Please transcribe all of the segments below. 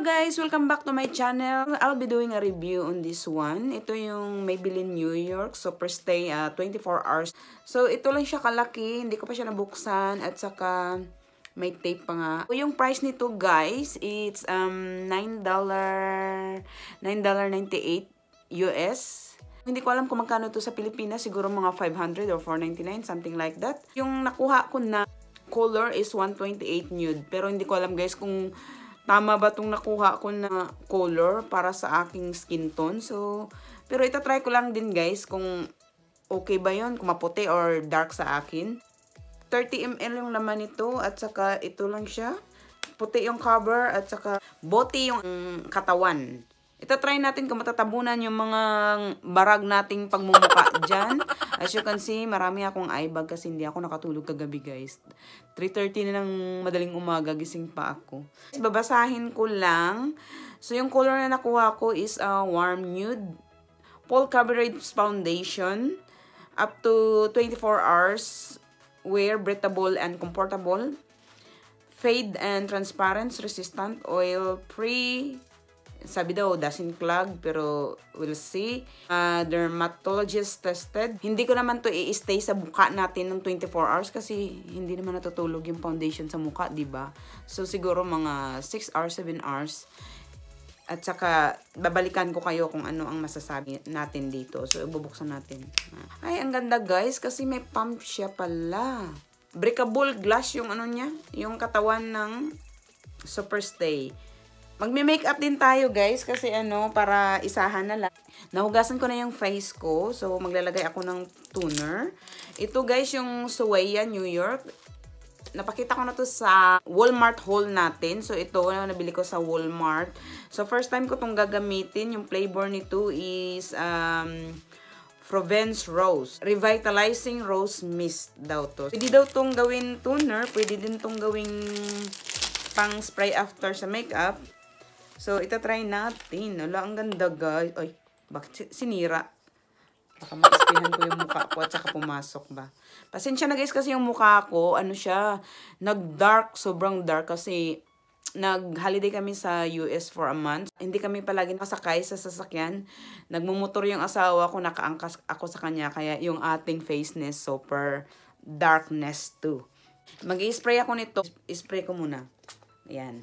guys! Welcome back to my channel. I'll be doing a review on this one. Ito yung Maybelline New York Superstay 24 hours. So, ito lang siya kalaki. Hindi ko pa siya nabuksan. At saka, may tape pa nga. So, yung price nito guys, it's $9.98 US. Hindi ko alam kung magkano to sa Pilipinas. Siguro mga 500 or 499, something like that. Yung nakuha ko na color is 128 nude. Pero hindi ko alam guys kung tama ba itong nakuha ko na color para sa aking skin tone. So, pero itatry ko lang din guys kung okay ba yun, kung maputi or dark sa akin. 30 ml yung laman nito at saka ito lang siya. Puti yung cover at saka bote yung katawan. Itatry natin kung matatabunan yung mga barag nating pagmumuka dyan. As you can see, marami akong eye bag kasi hindi ako nakatulog kagabi guys. 3:30 na ng madaling umaga, gising pa ako. Babasahin ko lang. So yung color na nakuha ko is warm nude. Full coverage foundation. Up to 24 hours. Wear, breathable and comfortable. Fade and transparent, resistant, oil free. Sabi daw, doesn't clog, pero we'll see. Dermatologist tested. Hindi ko naman to i-stay sa mukha natin ng 24 hours kasi hindi naman natutulog yung foundation sa mukha, diba? So, siguro mga 6 hours, 7 hours. At saka, babalikan ko kayo kung ano ang masasabi natin dito. So, ibubuksan natin. Ay, ang ganda guys, kasi may pump siya pala. Breakable glass yung ano niya, yung katawan ng Superstay. Magme-makeup din tayo guys kasi para isahan na lang. Nahugasan ko na yung face ko. So, maglalagay ako ng toner. Ito guys yung Sueya New York. Napakita ko na to sa Walmart haul natin. So, ito nabili ko sa Walmart. So, first time ko itong gagamitin. Yung flavor nito is Provence Rose. Revitalizing Rose Mist daw to. Pwede daw itong gawin toner. Pwede din itong gawing pang spray after sa makeup. So, itatry natin. Wala, ang ganda guys. Ay, bakit sinira? Baka ma-ispihan ko yung mukha ko at saka pumasok ba. Pasensya na guys kasi yung mukha ko, siya, nag-dark, sobrang dark kasi nag-holiday kami sa US for a month. Hindi kami palagi nakasakay sa sasakyan. Nagmumotor yung asawa ko, nakaangkas ako sa kanya, kaya yung ating faceness super darkness too. Mag-i-spray ako nito. I-spray ko muna. Ayan.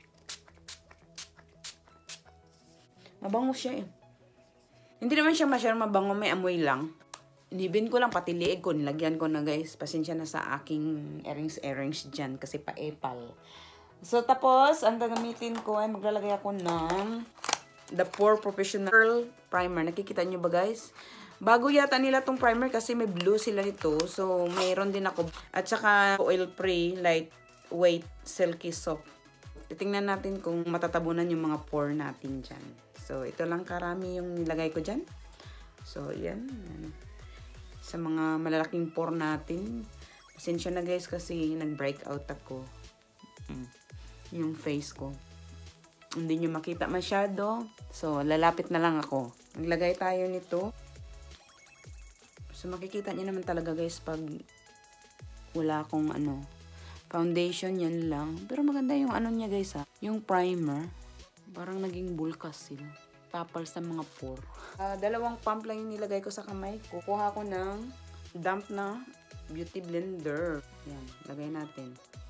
Mabango siya eh. Hindi naman siya masyadong mabango, may amoy lang. Inibin ko lang, pati liig ko, nilagyan ko na guys. Pasensya na sa aking earrings dyan kasi pa-epal. So tapos, ang gagamitin ko ay maglalagay ako ng The Pore Professional Primer. Nakikita nyo ba guys? Bago yata nila tong primer kasi may blue sila nito. So mayroon din ako. At saka oil-free, lightweight, silky soft. Titingnan natin kung matatabunan yung mga pore natin dyan. So, ito lang karami yung nilagay ko dyan. So, yan. Sa mga malalaking pore natin. Pasensya na guys kasi nag-breakout ako. Yung face ko. Hindi nyo makita masyado. So, lalapit na lang ako. Maglagay tayo nito. So, makikita nyo naman talaga guys pag wala akong foundation, yan lang. Pero maganda yung niya guys ha. Yung primer. Parang naging bulkas sila. Tapal sa mga pore. Dalawang pump lang yung nilagay ko sa kamay ko. Kuha ko ng damp na beauty blender. Yan. Lagay natin.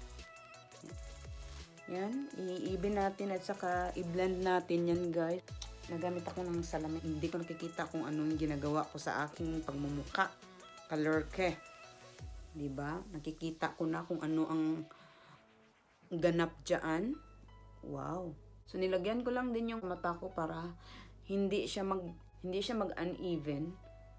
Yan. I-even natin at saka i-blend natin yan guys. Nagamit ako ng salamin. Hindi ko nakikita kung anong ginagawa ko sa aking pagmumuka. Color ke. Diba? Nakikita ko na kung ano ang ganap dyan. Wow. So, nilagyan ko lang din yung mata ko para hindi siya mag-uneven.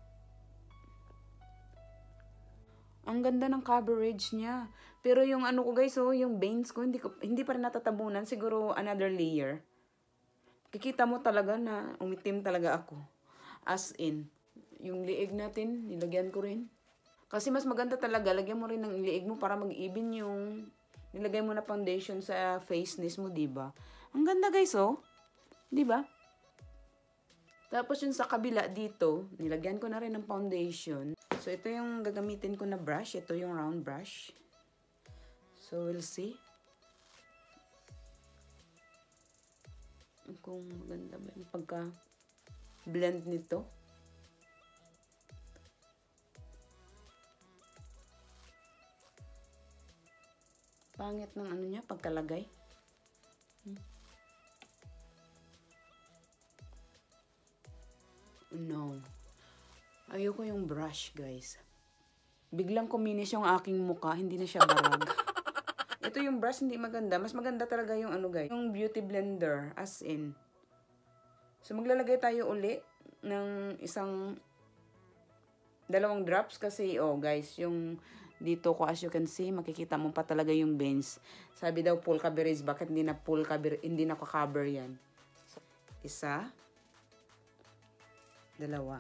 Ang ganda ng coverage niya. Pero yung ko guys, yung veins ko, hindi pa rin natatabunan. Siguro another layer. Kikita mo talaga na umitim talaga ako. As in, yung liig natin, nilagyan ko rin. Kasi mas maganda talaga, lagyan mo rin ng liig mo para mag-even yung nilagay mo na foundation sa faceness mo, diba? Ang ganda guys, diba? Tapos yung sa kabila dito, nilagyan ko na rin ng foundation. So, ito yung gagamitin ko na brush. Ito yung round brush. So, we'll see. kung maganda ba yung pagka-blend nito. Pangit ng ano niya, pagkalagay. No. Ayoko yung brush, guys. Biglang kuminis yung aking mukha, hindi na siya barag. Ito yung brush, hindi maganda. Mas maganda talaga yung ano, guys. Yung beauty blender, as in. So, maglalagay tayo uli ng dalawang drops kasi, oh, guys, yung dito ko, as you can see, makikita mo pa talaga yung veins. Sabi daw, full coverage. Bakit hindi na full coverage? Hindi na cover yan. So, isa. Dalawa.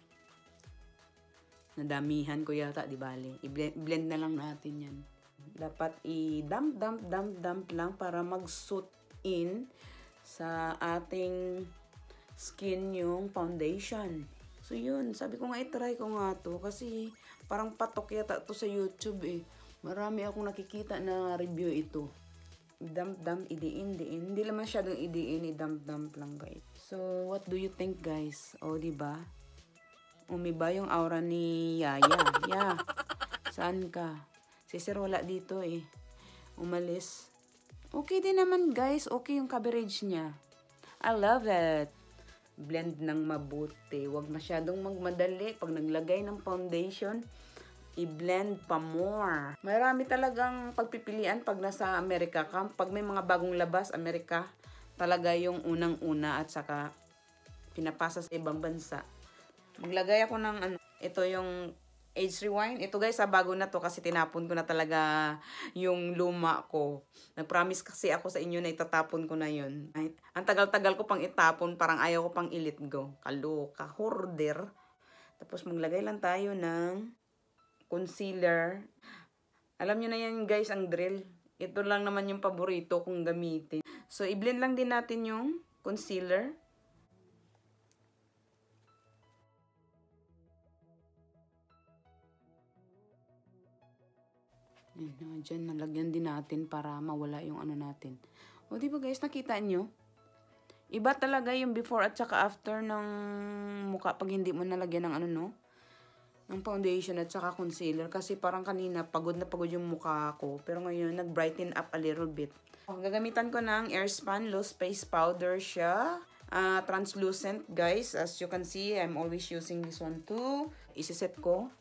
Nadamihan ko yata, di bali. I-blend na lang natin yan. Dapat i-dump lang para mag-suit in sa ating skin yung foundation. So, yun. Sabi ko nga, i-try ko nga to kasi parang patok yata to sa YouTube eh. Marami akong nakikita na review ito. Dump, idiin. Hindi naman masyadong idiin, i-dump lang, guys. So, what do you think, guys? O, diba? Umiba yung aura ni Yaya. Yeah. Saan ka? Si Sir wala dito eh. Umalis. Okay din naman, guys. Okay yung coverage niya. I love it. Blend ng mabuti. Huwag masyadong magmadali. Pag naglagay ng foundation, i-blend pa more. Marami talagang pagpipilian pag nasa Amerika ka. Pag may mga bagong labas, Amerika talaga yung unang-una at saka pinapasa sa ibang bansa. Maglagay ako ng ano, ito yung Age Rewind. Ito guys, bago na to kasi tinapon ko na talaga yung luma ko. Nag-promise kasi ako sa inyo na itatapon ko na yun. Ang tagal-tagal ko pang itapon, parang ayaw ko pang i-let go. Kaloka, hoarder. Tapos maglagay lang tayo ng concealer. Alam nyo na yan guys, ang drill. Ito lang naman yung paborito kong gamitin. So, i-blend lang din natin yung concealer. Diyan, nalagyan din natin para mawala yung ano natin. O, di ba guys, nakita nyo? Iba talaga yung before at saka after ng mukha pag hindi mo nalagyan ng ano, no? Ng foundation at saka concealer. Kasi parang kanina, pagod na pagod yung mukha ko. Pero ngayon, nag-brighten up a little bit. Gagamitan ko ng Airspan Loose Face Powder siya. Translucent, guys. As you can see, I'm always using this one too. Isiset ko.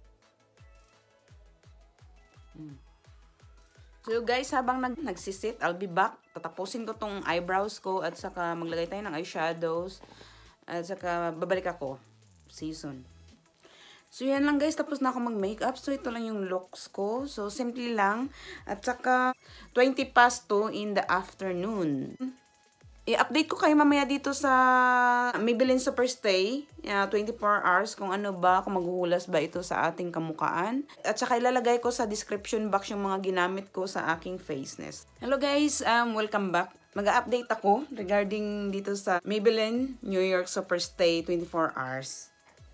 So guys, habang nagsisit, I'll be back. Tatapusin ko tong eyebrows ko at saka maglagay tayo ng eyeshadows. At saka babalik ako. Season. So yan lang guys, tapos na ako mag-makeup. So ito lang yung looks ko. So simple lang. At saka 20 past 2 in the afternoon. I-update ko kayo mamaya dito sa Maybelline Superstay, 24 hours, kung ano ba, kung maghuhulas ba ito sa ating kamukhaan. At saka ilalagay ko sa description box yung mga ginamit ko sa aking faceness. Hello guys, welcome back. Mag-update ako regarding dito sa Maybelline New York Superstay 24 hours.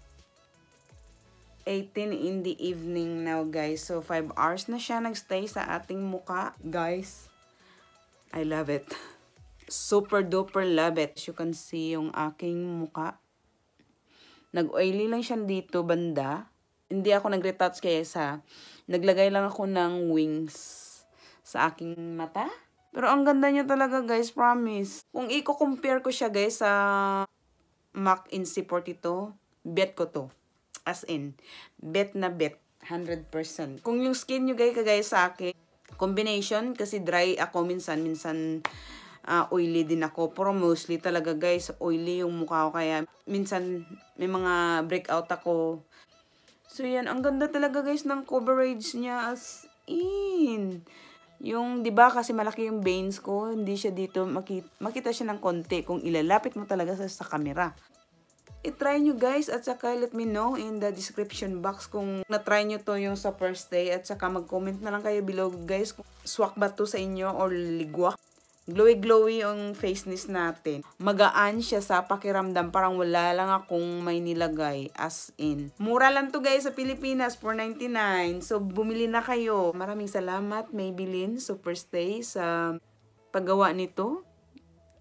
18 in the evening now guys. So 5 hours na siya nagstay sa ating muka. Guys, I love it. Super duper love it. As you can see yung aking muka. Nag-oily lang siya dito banda. Hindi ako nag-retouch kaya naglagay lang ako ng wings sa aking mata. Pero ang ganda niya talaga guys, promise. Kung i-compare ko siya guys sa MAC NC42, bet ko to. As in, bet na bet. 100%. Kung yung skin nyo guys sa akin, combination kasi dry ako minsan oily din ako. Pero mostly talaga guys, oily yung mukha ko. Kaya minsan may mga breakout ako. So yan, ang ganda talaga guys ng coverage niya as in. Yung, di ba kasi malaki yung veins ko, hindi siya dito, makita siya ng konti kung ilalapit mo talaga sa camera. I-try nyo guys at saka let me know in the description box kung na-try nyo to yung Superstay at saka mag-comment na lang kayo below guys kung swak ba to sa inyo or ligwak. Glowy-glowy yung faceness natin. Magaan siya sa pakiramdam. Parang wala lang akong may nilagay. As in. Mura lang to guys sa Pilipinas. $4.99. So, bumili na kayo. Maraming salamat Maybelline Superstay sa paggawa nito.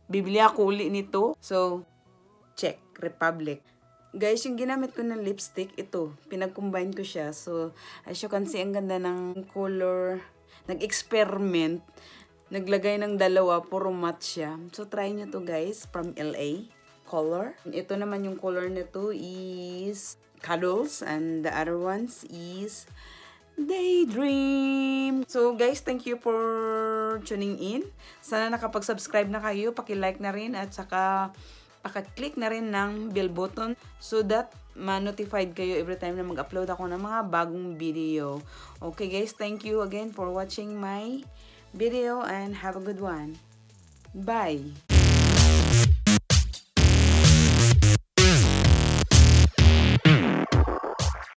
bibili ako uli nito. So, check, Republic. Guys, yung ginamit ko ng lipstick, ito, pinag-combine ko siya. So, as you can see, ang ganda ng color. Nag-experiment. Naglagay ng dalawa, puro matte siya. So, try nyo to guys, from LA color. Ito naman yung color nito is Cuddles, and the other ones is Daydream. So guys, thank you for tuning in. Sana nakapag-subscribe na kayo, paki-like na rin, at saka paki-click na rin ng bell button so that ma-notified kayo every time na mag-upload ako ng mga bagong video. Okay guys, thank you again for watching my video and have a good one. Bye!